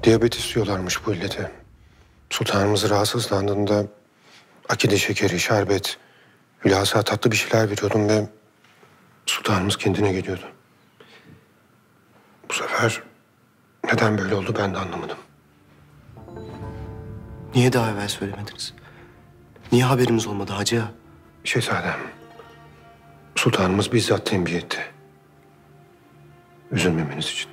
Diyabetes diyorlarmış bu illete. Sultanımız rahatsızlandığında akide şekeri, şerbet, hülasa tatlı bir şeyler veriyordum ve sultanımız kendine geliyordu. Bu sefer neden böyle oldu ben de anlamadım. Niye daha evvel söylemediniz? Niye haberimiz olmadı hacı ağa? Şehzadem, sultanımız bizzat tembih etti. Üzülmemeniz için.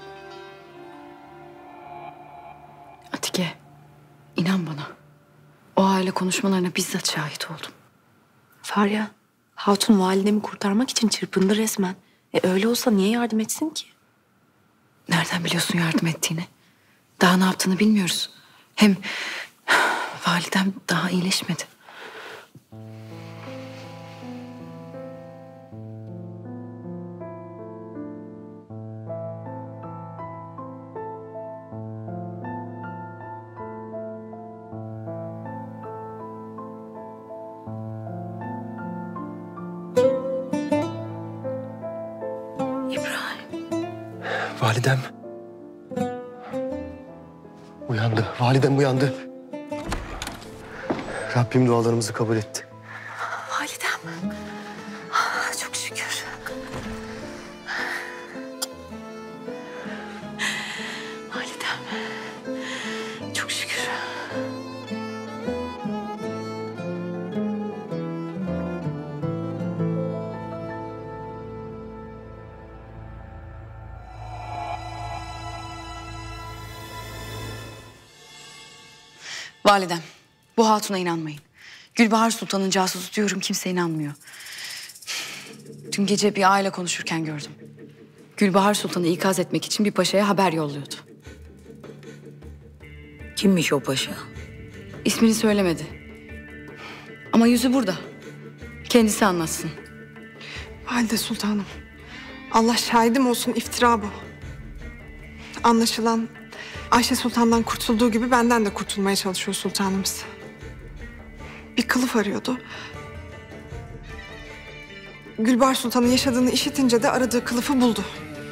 Atike, inan bana. O aile konuşmalarına bizzat şahit oldum. Farya, hatun validemi kurtarmak için çırpındı resmen. Öyle olsa niye yardım etsin ki? Nereden biliyorsun yardım ettiğini? Daha ne yaptığını bilmiyoruz. Hem validem daha iyileşmedi. Validem. Uyandı. Validem uyandı. Rabbim dualarımızı kabul etti. Validem. Çok şükür. Validem. Çok şükür. Validem, bu hatuna inanmayın. Gülbahar Sultan'ın casusu diyorum, kimse inanmıyor. Dün gece bir aile konuşurken gördüm. Gülbahar Sultan'ı ikaz etmek için bir paşaya haber yolluyordu. Kimmiş o paşa? İsmini söylemedi. Ama yüzü burada. Kendisi anlatsın. Valide Sultanım, Allah şahidim olsun, iftira bu. Anlaşılan Ayşe Sultan'dan kurtulduğu gibi benden de kurtulmaya çalışıyor sultanımız. Bir kılıf arıyordu. Gülbahar Sultan'ın yaşadığını işitince de aradığı kılıfı buldu.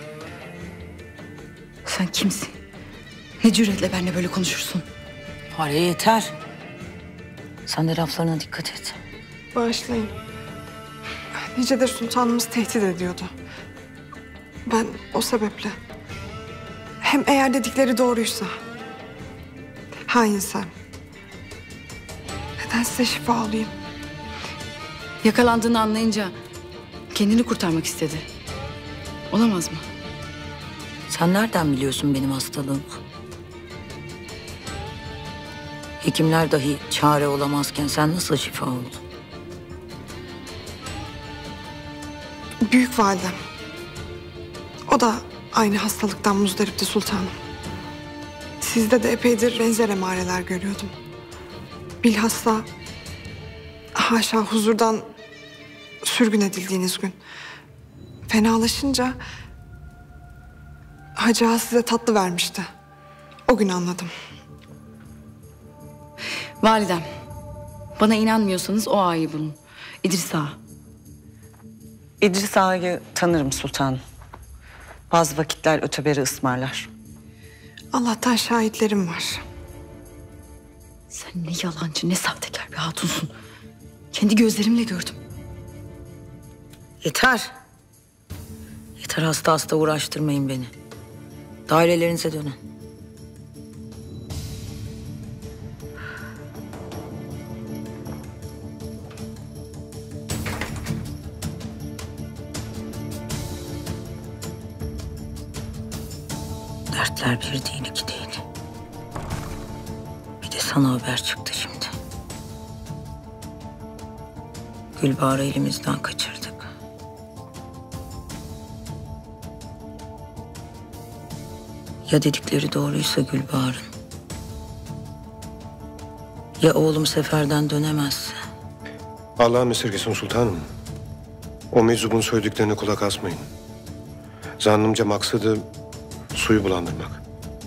Sen kimsin? Ne cüretle benimle böyle konuşursun? Farya yeter. Sen de laflarına dikkat et. Bağışlayın. Nicedir sultanımız tehdit ediyordu. Ben o sebeple... Hem eğer dedikleri doğruysa... Hainsen... Neden size şifa olayım? Yakalandığını anlayınca kendini kurtarmak istedi. Olamaz mı? Sen nereden biliyorsun benim hastalığımı? Hekimler dahi çare olamazken sen nasıl şifa oldun? Büyük validem. O da aynı hastalıktan muzdaripti sultanım. Sizde de epeydir benzer emareler görüyordum. Bilhassa haşa huzurdan sürgün edildiğiniz gün. Fenalaşınca Hacı Ağa size tatlı vermişti. O gün anladım. Validem, bana inanmıyorsanız o ağayı bulun. İdris Ağa. İdris Ağa'yı tanırım sultanım. Bazı vakitler öteberi ısmarlar. Allah'tan şahitlerim var. Sen ne yalancı ne sahtekar bir hatunsun. Kendi gözlerimle gördüm. Yeter. Yeter, hasta hasta uğraştırmayın beni. Dairelerinize dönün. Dertler bir değil, iki değil. Bir de sana haber çıktı şimdi. Gülbahar'ı elimizden kaçırdık. Ya dedikleri doğruysa Gülbahar'ın? Ya oğlum seferden dönemezse? Allah'ın esirgesin sultanım. O meczubun söylediklerine kulak asmayın. Zannımca maksadı suyu bulandırmak.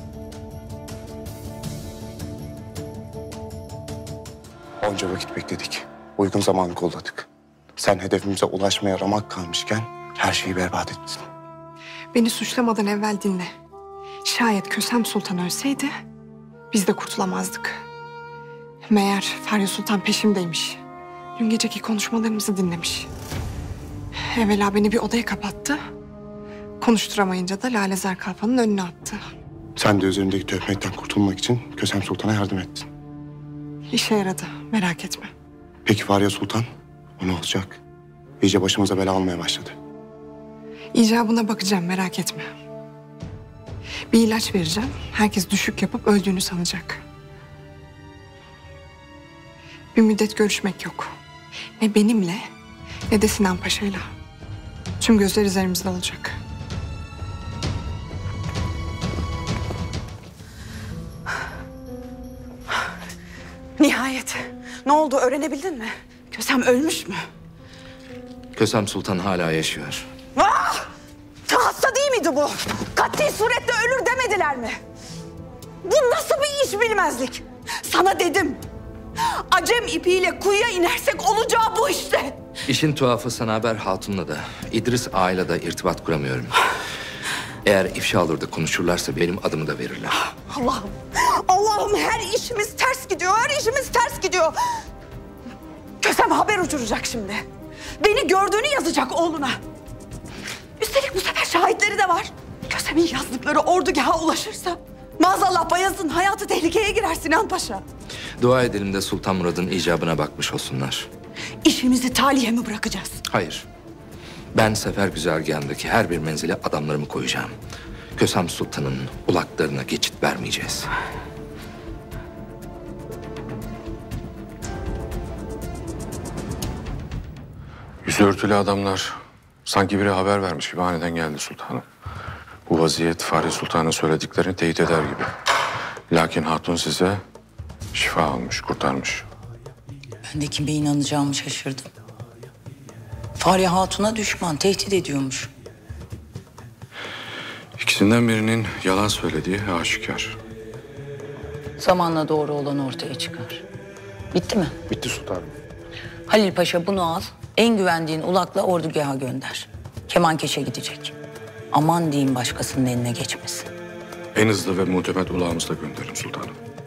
Onca vakit bekledik. Uygun zamanı kolladık. Sen hedefimize ulaşmaya ramak kalmışken her şeyi berbat ettin. Beni suçlamadan evvel dinle. Şayet Kösem Sultan ölseydi biz de kurtulamazdık. Meğer Farya Sultan peşimdeymiş. Dün geceki konuşmalarımızı dinlemiş. Evvela beni bir odaya kapattı. Konuşturamayınca da Lalezer Kalfan'ın önüne attı. Sen de üzerindeki töhmetten kurtulmak için Kösem Sultan'a yardım ettin. İşe yaradı, merak etme. Peki Fahriye Sultan? O ne olacak? İyice başımıza bela almaya başladı. İcabına bakacağım, merak etme. Bir ilaç vereceğim. Herkes düşük yapıp öldüğünü sanacak. Bir müddet görüşmek yok. Ne benimle ne de Sinan Paşa'yla. Tüm gözler üzerimizde olacak. Nihayet. Ne oldu öğrenebildin mi? Kösem ölmüş mü? Kösem Sultan hala yaşıyor. Ah! Hasta değil miydi bu? Katli surette ölür demediler mi? Bu nasıl bir iş bilmezlik? Sana dedim. Acem ipiyle kuyuya inersek olacağı bu işte. İşin tuhafı Sanaber Hatun'la da, İdris Ağa'yla da irtibat kuramıyorum. Eğer ifşa olur da konuşurlarsa benim adımı da verirler. Allah'ım, Allah'ım her işimiz ters gidiyor, her işimiz ters gidiyor. Kösem haber uçuracak şimdi. Beni gördüğünü yazacak oğluna. Üstelik bu sefer şahitleri de var. Kösem'in yazdıkları ordugaha ulaşırsa maazallah Bayezid'in hayatı tehlikeye girer Sinan Paşa. Dua edelim de Sultan Murad'ın icabına bakmış olsunlar. İşimizi talihe mi bırakacağız? Hayır. Ben sefer güzergahındaki her bir menzile adamlarımı koyacağım. Kösem Sultan'ın ulaklarına geçit vermeyeceğiz. Yüzü örtülü adamlar sanki biri haber vermiş gibi aniden geldi sultanım. Bu vaziyet Fahri Sultan'ın söylediklerini teyit eder gibi. Lakin hatun size şifa almış, kurtarmış. Ben de kime inanacağımı şaşırdım. Fahriye Hatun'a düşman, tehdit ediyormuş. İkisinden birinin yalan söylediği aşikar. Zamanla doğru olan ortaya çıkar. Bitti mi? Bitti sultanım. Halil Paşa bunu al, en güvendiğin ulakla ordugaha gönder. Kemankeş'e gidecek. Aman diyeyim başkasının eline geçmesin. En hızlı ve muhtemet ulağımızla gönderin sultanım.